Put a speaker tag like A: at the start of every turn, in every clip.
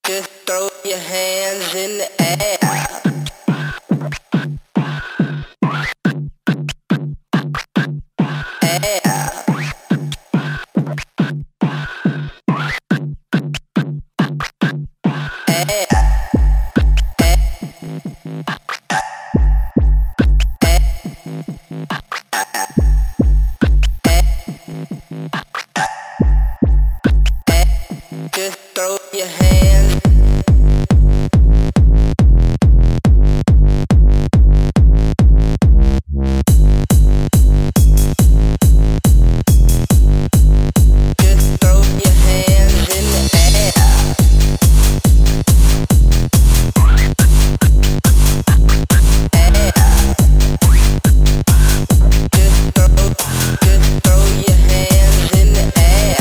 A: Just throw your hands in the air. Just throw your hands. Just throw your hands in the air. Just throw your hands in the air.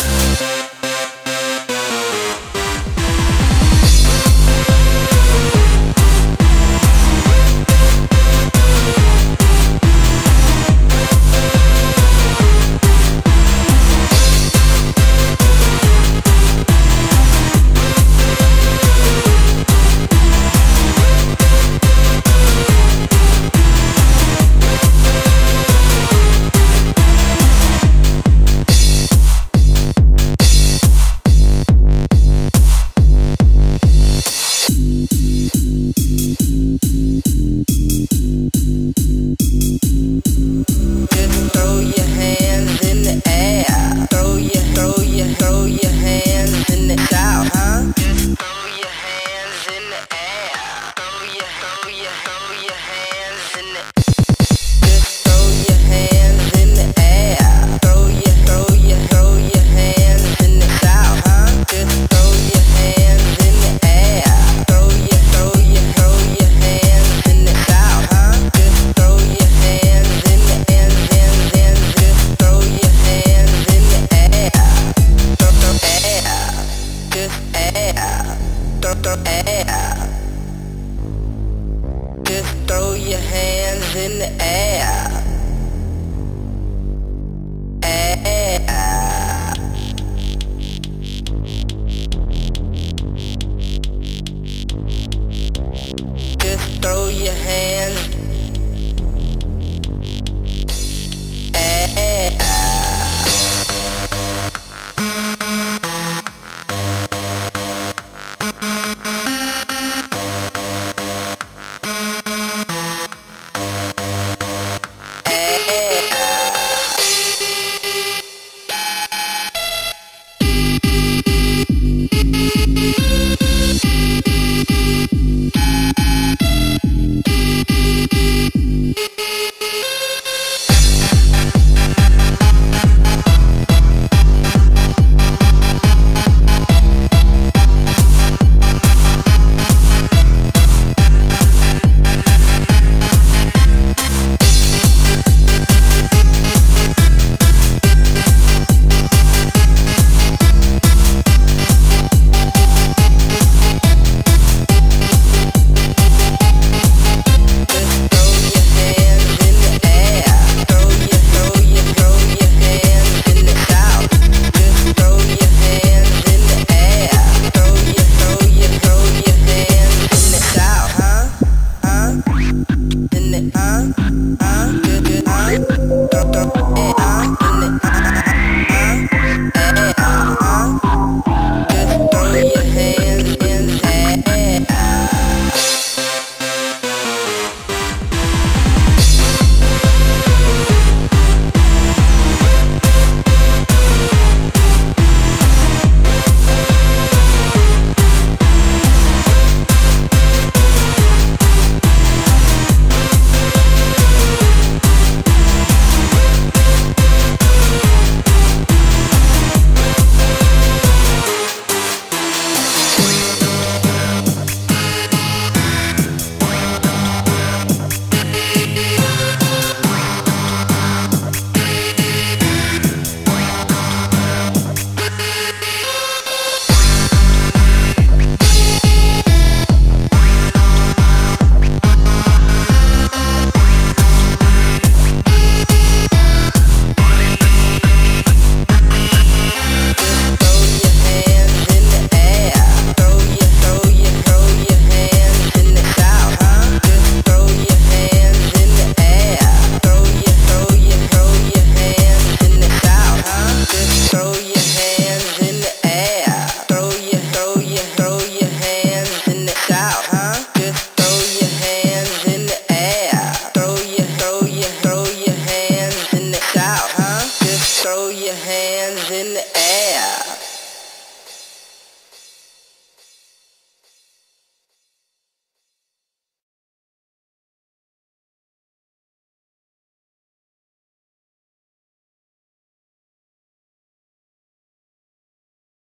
A: Just throw your hands in the air. Throw your hands in the shout, huh? Just throw your hands in the air. Throw your hands in the. Just throw your hands in the air. Throw your hands in the shout, huh? Just throw your hands in the air. Throw your hands in the shout, huh? Just throw your hands in the hands. Just throw your hands in the air. Throw air. Just air. Throw air. Just throw your hands in the air. Air.